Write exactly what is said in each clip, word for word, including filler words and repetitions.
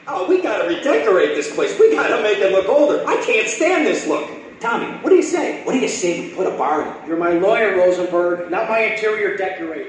Oh, we gotta redecorate this place. We gotta make it look older. I can't stand this look. Tommy, what do you say? What do you say we put a bar in? You're my lawyer, Rosenberg, not my interior decorator.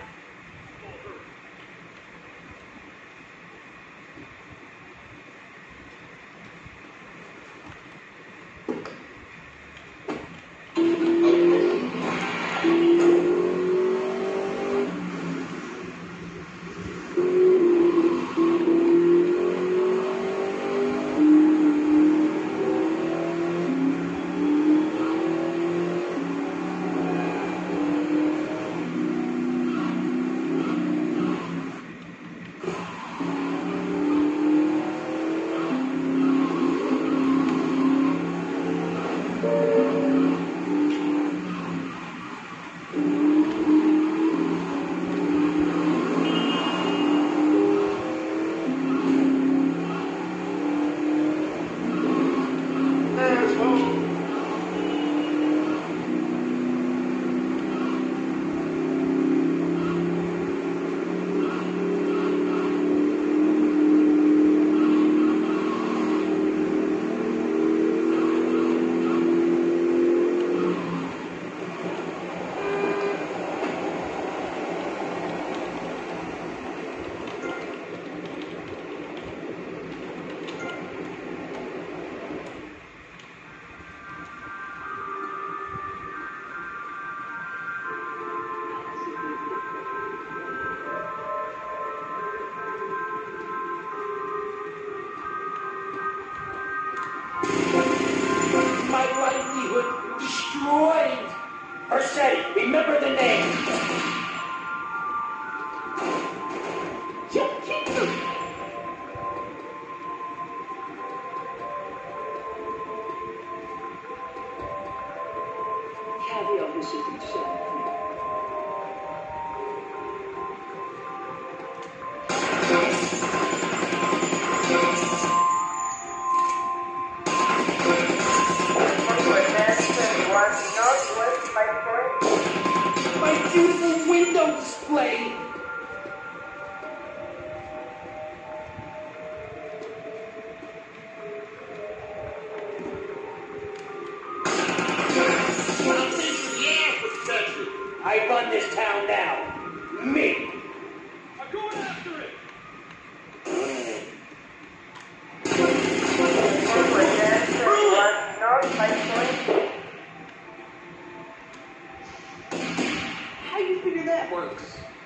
Destroyed! Vercetti, remember the name! Caveat missing concern. My beautiful window display! I run this town now. Me! I'm going after it! How you figure that works?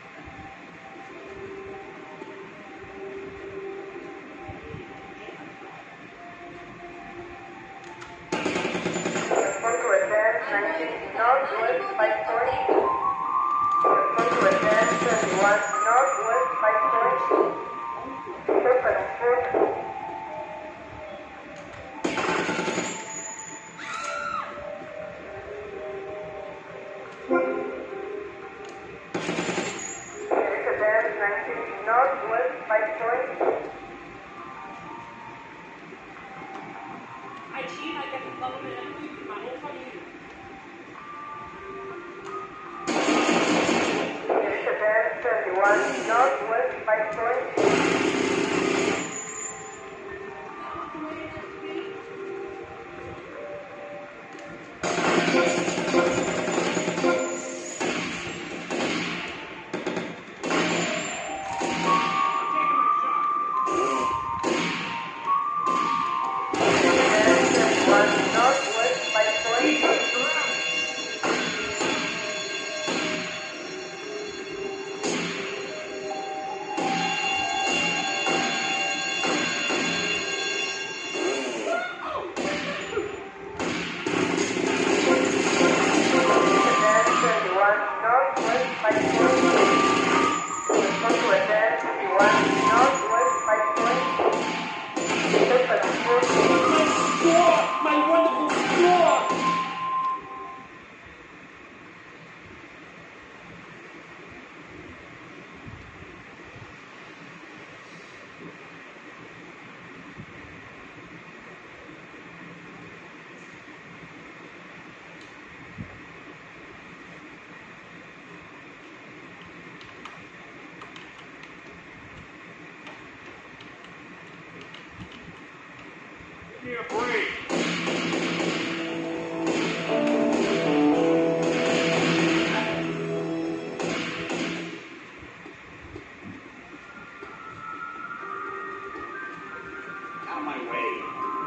I cheat, I get the government and I leave my whole fucking year. Northwest five point. Northwest five point. me a break. Out of my way.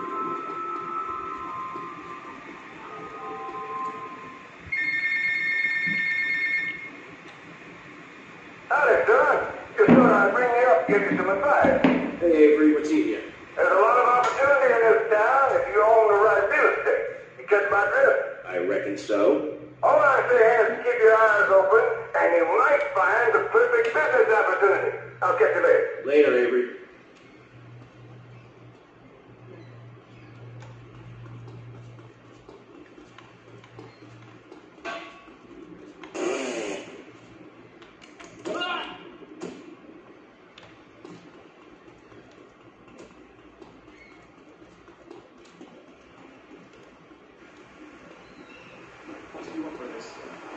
Howdy, son. Just thought I'd bring you up, give you some advice. Hey, Avery, what's eating you? There's a lot of opportunity in this town if you own the right real estate. You catch my drift? I reckon so. All I say is keep your eyes open, and you might find the perfect business opportunity. I'll catch you later. Later, Avery. What do you want for this?